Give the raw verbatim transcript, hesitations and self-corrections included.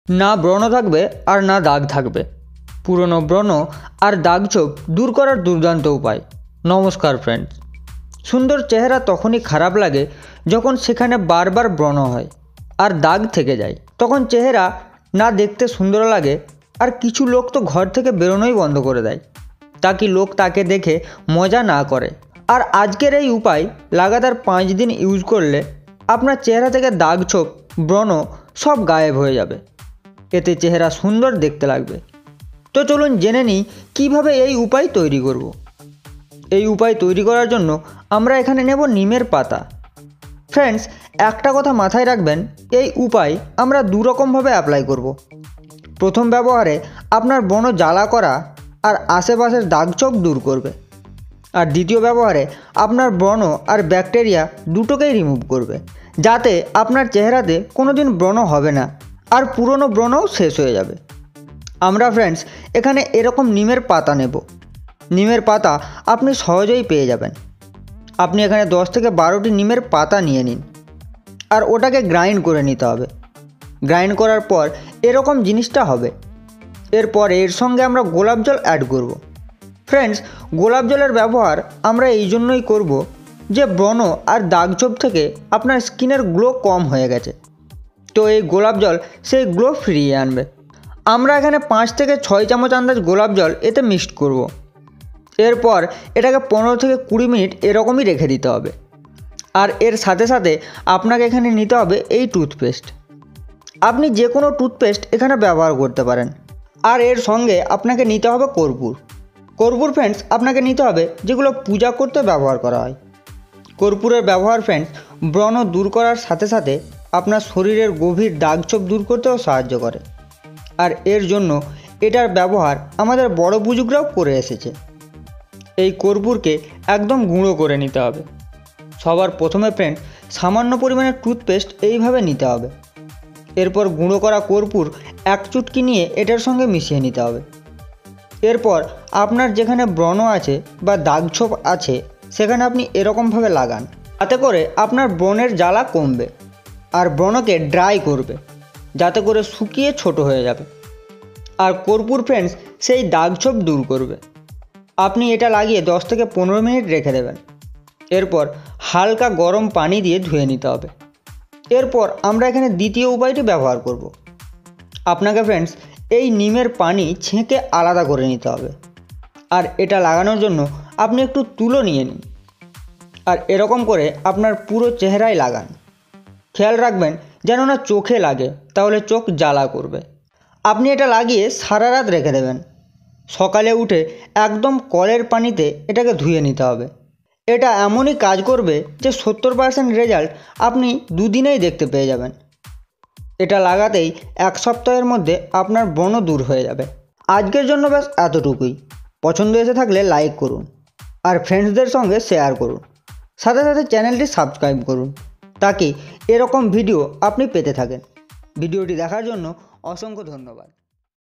না ব্রণ থাকবে আর না দাগ থাকবে। পুরনো ব্রণ আর দাগ ছোপ দূর করার দুর্দান্ত উপায়। নমস্কার ফ্রেন্ডস। সুন্দর চেহারা তখনই খারাপ লাগে যখন সেখানে বারবার ব্রণ হয় আর দাগ থেকে যায়। তখন চেহারা না দেখতে সুন্দর লাগে, আর কিছু লোক তো ঘর থেকে বেরোনোই বন্ধ করে দেয় তাকে লোক তাকে দেখে মজা না করে। আর আজকের এই উপায় লাগাতার পাঁচ দিন ইউজ করলে আপনার চেহারা থেকে দাগ ছোপ ব্রণ সব গায়েব হয়ে যাবে। এতে চেহারা সুন্দর দেখতে লাগবে। তো চলুন জেনে নিই কীভাবে এই উপায় তৈরি করব। এই উপায় তৈরি করার জন্য আমরা এখানে নেব নিমের পাতা। ফ্রেন্ডস, একটা কথা মাথায় রাখবেন, এই উপায় আমরা দু রকমভাবে অ্যাপ্লাই করব। প্রথম ব্যবহারে আপনার ব্রণ জ্বালা করা আর আশেপাশের দাগছোপ দূর করবে, আর দ্বিতীয় ব্যবহারে আপনার ব্রণ আর ব্যাকটেরিয়া দুটোকেই রিমুভ করবে, যাতে আপনার চেহারাতে কোনো দিন ব্রণ হবে না আর পুরনো ব্রণও শেষ হয়ে যাবে। আমরা ফ্রেন্ডস এখানে এরকম নিমের পাতা নেব। নিমের পাতা আপনি সহজেই পেয়ে যাবেন। আপনি এখানে দশ থেকে বারোটি নিমের পাতা নিয়ে নিন, আর ওটাকে গ্রাইন্ড করে নিতে হবে। গ্রাইন্ড করার পর এরকম জিনিসটা হবে। এরপর এর সঙ্গে আমরা গোলাপ জল অ্যাড করব। ফ্রেন্ডস, গোলাপ জলের ব্যবহার আমরা এই জন্যই করব যে ব্রণ আর দাগছোপ থেকে আপনার স্কিনের গ্লো কম হয়ে গেছে, তো এই গোলাপ জল সেই গ্লো ফিরিয়ে আনবে। আমরা এখানে পাঁচ থেকে ছয় চামচ আন্দাজ গোলাপ জল এতে মিক্সড করব। এরপর এটাকে পনেরো থেকে কুড়ি মিনিট এরকমই রেখে দিতে হবে। আর এর সাথে সাথে আপনাকে এখানে নিতে হবে এই টুথপেস্ট। আপনি যে কোনো টুথপেস্ট এখানে ব্যবহার করতে পারেন। আর এর সঙ্গে আপনাকে নিতে হবে কর্পূর। কর্পূর ফ্রেন্ডস আপনাকে নিতে হবে যেগুলো পূজা করতে ব্যবহার করা হয়। কর্পূরের ব্যবহার ফ্রেন্ডস ব্রণ দূর করার সাথে সাথে আপনার শরীরের গভীর দাগছোপ দূর করতেও সাহায্য করে। আর এর জন্য এটার ব্যবহার আমাদের বড় বুজুর্গরাও করে এসেছে। এই কর্পূরকে একদম গুঁড়ো করে নিতে হবে। সবার প্রথমে ফ্রেন্ড সামান্য পরিমাণে টুথপেস্ট এইভাবে নিতে হবে। এরপর গুঁড়ো করা কর্পূর এক চুটকি নিয়ে এটার সঙ্গে মিশিয়ে নিতে হবে। এরপর আপনার যেখানে ব্রণ আছে বা দাগছোপ আছে সেখানে আপনি এরকমভাবে লাগান, তাতে করে আপনার ব্রণের জ্বালা কমবে আর ব্রণকে ড্রাই করবে, যাতে করে শুকিয়ে ছোট হয়ে যাবে। আর কর্পূর ফ্রেন্ডস সেই দাগছোপ দূর করবে। আপনি এটা লাগিয়ে দশ থেকে পনেরো মিনিট রেখে দেবেন। এরপর হালকা গরম পানি দিয়ে ধুয়ে নিতে হবে। এরপর আমরা এখানে দ্বিতীয় উপায়টি ব্যবহার করব। আপনাকে ফ্রেন্ডস এই নিমের পানি ছেঁকে আলাদা করে নিতে হবে। আর এটা লাগানোর জন্য আপনি একটু তুলো নিয়ে নিন, আর এরকম করে আপনার পুরো চেহারায় লাগান। খেয়াল রাখবেন যেন না চোখে লাগে, তাহলে চোখ জ্বালা করবে। আপনি এটা লাগিয়ে সারা রাত রেখে দেবেন। সকালে উঠে একদম কলের পানিতে এটাকে ধুয়ে নিতে হবে। এটা এমনই কাজ করবে যে সত্তর পার্সেন্ট রেজাল্ট আপনি দুদিনেই দেখতে পেয়ে যাবেন। এটা লাগাতেই এক সপ্তাহের মধ্যে আপনার ব্রণ দূর হয়ে যাবে। আজকের জন্য ব্যাস এতটুকুই। পছন্দ এসে থাকলে লাইক করুন আর ফ্রেন্ডসদের সঙ্গে শেয়ার করুন। সাথে সাথে চ্যানেলটি সাবস্ক্রাইব করুন, তাকে এরকম ভিডিও আপনি পেতে থাকেন। ভিডিওটি দেখার জন্য অসংখ্য ধন্যবাদ।